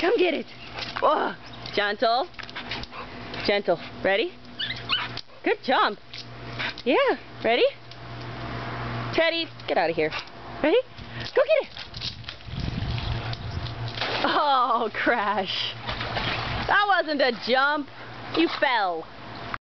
Come get it. Oh, gentle. Gentle. Ready? Good jump. Yeah. Ready? Teddy, get out of here. Ready? Go get it. Oh, crash. That wasn't a jump. You fell.